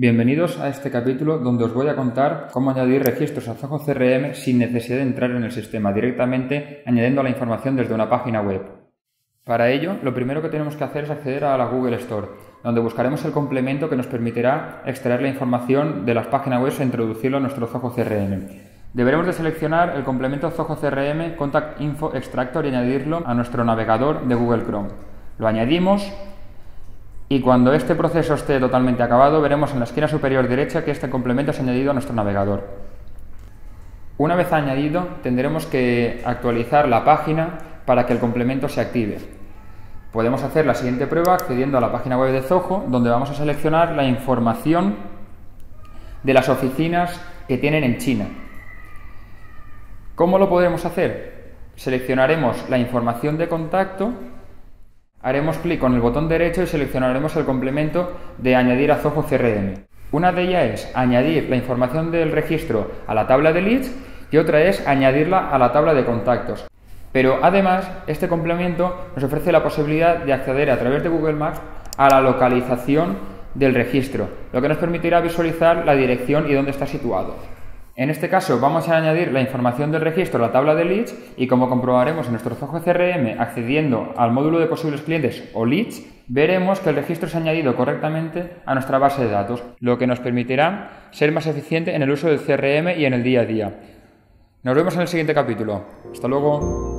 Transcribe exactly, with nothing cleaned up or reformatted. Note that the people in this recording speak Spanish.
Bienvenidos a este capítulo donde os voy a contar cómo añadir registros a Zoho C R M sin necesidad de entrar en el sistema, directamente añadiendo la información desde una página web. Para ello, lo primero que tenemos que hacer es acceder a la Google Store, donde buscaremos el complemento que nos permitirá extraer la información de las páginas web e introducirlo a nuestro Zoho C R M. Deberemos de seleccionar el complemento Zoho C R M Contact Info Extractor y añadirlo a nuestro navegador de Google Chrome. Lo añadimos y cuando este proceso esté totalmente acabado, veremos en la esquina superior derecha que este complemento es añadido a nuestro navegador. Una vez añadido, tendremos que actualizar la página para que el complemento se active. Podemos hacer la siguiente prueba accediendo a la página web de Zoho, donde vamos a seleccionar la información de las oficinas que tienen en China. ¿Cómo lo podremos hacer? Seleccionaremos la información de contacto, haremos clic con el botón derecho y seleccionaremos el complemento de añadir a Zoho C R M. Una de ellas es añadir la información del registro a la tabla de leads y otra es añadirla a la tabla de contactos. Pero además, este complemento nos ofrece la posibilidad de acceder a través de Google Maps a la localización del registro, lo que nos permitirá visualizar la dirección y dónde está situado. En este caso vamos a añadir la información del registro a la tabla de leads y como comprobaremos en nuestro Zoho C R M accediendo al módulo de posibles clientes o leads, veremos que el registro es añadido correctamente a nuestra base de datos, lo que nos permitirá ser más eficiente en el uso del C R M y en el día a día. Nos vemos en el siguiente capítulo. Hasta luego.